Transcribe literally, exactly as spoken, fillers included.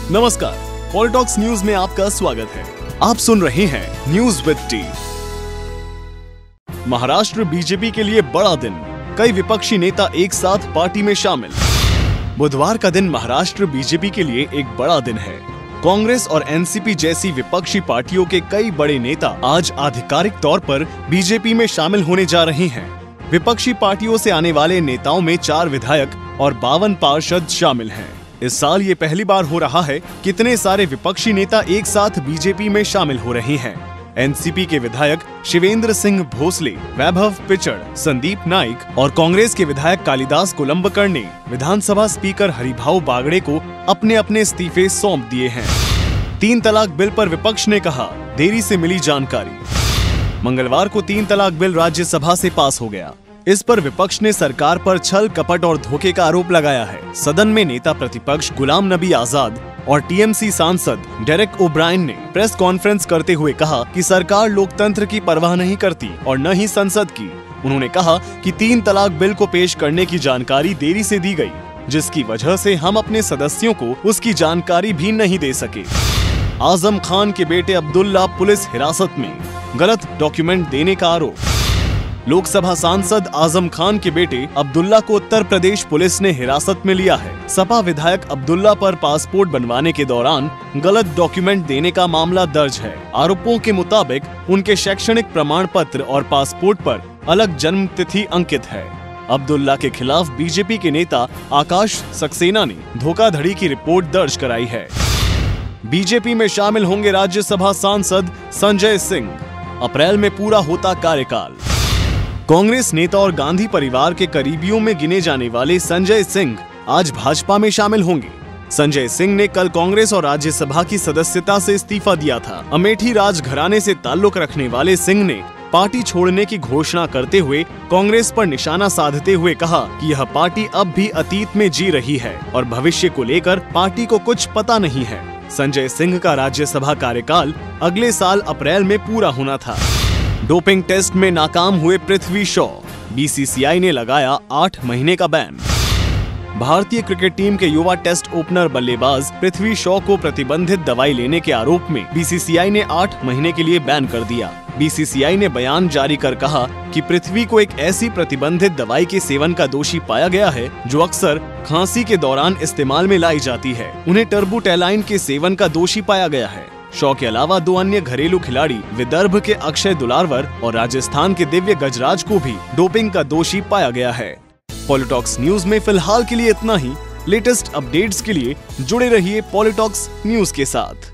नमस्कार, पॉलिटॉक्स न्यूज में आपका स्वागत है। आप सुन रहे हैं news with T. Maharashtra BJP के लिए बड़ा दिन, कई विपक्षी नेता एक साथ पार्टी में शामिल। बुधवार का दिन महाराष्ट्र बीजेपी के लिए एक बड़ा दिन है। कांग्रेस और एनसीपी जैसी विपक्षी पार्टियों के कई बड़े नेता आज आधिकारिक तौर पर बीजेपी में शामिल होने जा रहे हैं। विपक्षी पार्टियों से आने वाले नेताओं में चार विधायक और बावन पार्षद शामिल हैं। इस साल ये पहली बार हो रहा है कितने सारे विपक्षी नेता एक साथ बीजेपी में शामिल हो रहे हैं। एनसीपी के विधायक शिवेंद्र सिंह भोसले, वैभव पिचड़, संदीप नाइक और कांग्रेस के विधायक कालिदास कोलंबकर ने विधानसभा स्पीकर हरिभाऊ बागड़े को अपने अपने इस्तीफे सौंप दिए हैं। तीन तलाक बिल पर विपक्ष ने कहा, देरी से मिली जानकारी। मंगलवार को तीन तलाक बिल राज्यसभा से पास हो गया। इस पर विपक्ष ने सरकार पर छल कपट और धोखे का आरोप लगाया है। सदन में नेता प्रतिपक्ष गुलाम नबी आजाद और टीएमसी सांसद डेरेक ओब्रायन ने प्रेस कॉन्फ्रेंस करते हुए कहा कि सरकार लोकतंत्र की परवाह नहीं करती और न ही संसद की। उन्होंने कहा कि तीन तलाक बिल को पेश करने की जानकारी देरी से दी गई, जिसकी वजह से हम अपने सदस्यों को उसकी जानकारी भी नहीं दे सके। आजम खान के बेटे अब्दुल्ला पुलिस हिरासत में, गलत डॉक्यूमेंट देने का आरोप। लोकसभा सांसद आजम खान के बेटे अब्दुल्ला को उत्तर प्रदेश पुलिस ने हिरासत में लिया है। सपा विधायक अब्दुल्ला पर पासपोर्ट बनवाने के दौरान गलत डॉक्यूमेंट देने का मामला दर्ज है। आरोपों के मुताबिक उनके शैक्षणिक प्रमाण पत्र और पासपोर्ट पर अलग जन्म तिथि अंकित है। अब्दुल्ला के खिलाफ बीजेपी के नेता आकाश सक्सेना ने धोखाधड़ी की रिपोर्ट दर्ज कराई है। बीजेपी में शामिल होंगे राज्यसभा सांसद संजय सिंह, अप्रैल में पूरा होता कार्यकाल। कांग्रेस नेता और गांधी परिवार के करीबियों में गिने जाने वाले संजय सिंह आज भाजपा में शामिल होंगे। संजय सिंह ने कल कांग्रेस और राज्यसभा की सदस्यता से इस्तीफा दिया था। अमेठी राजघराने से ताल्लुक रखने वाले सिंह ने पार्टी छोड़ने की घोषणा करते हुए कांग्रेस पर निशाना साधते हुए कहा कि यह पार्टी अब भी अतीत में जी रही है और भविष्य को लेकर पार्टी को कुछ पता नहीं है। संजय सिंह का राज्यसभा कार्यकाल अगले साल अप्रैल में पूरा होना था। डोपिंग टेस्ट में नाकाम हुए पृथ्वी शॉ, बीसीसीआई ने लगाया आठ महीने का बैन। भारतीय क्रिकेट टीम के युवा टेस्ट ओपनर बल्लेबाज पृथ्वी शॉ को प्रतिबंधित दवाई लेने के आरोप में बीसीसीआई ने आठ महीने के लिए बैन कर दिया। बीसीसीआई ने बयान जारी कर कहा कि पृथ्वी को एक ऐसी प्रतिबंधित दवाई के सेवन का दोषी पाया गया है जो अक्सर खांसी के दौरान इस्तेमाल में लाई जाती है। उन्हें टर्बुटैलाइन के सेवन का दोषी पाया गया है। शॉ के अलावा दो अन्य घरेलू खिलाड़ी विदर्भ के अक्षय दुलारवर और राजस्थान के दिव्य गजराज को भी डोपिंग का दोषी पाया गया है। पॉलिटॉक्स न्यूज में फिलहाल के लिए इतना ही। लेटेस्ट अपडेट्स के लिए जुड़े रहिए पॉलिटॉक्स न्यूज के साथ।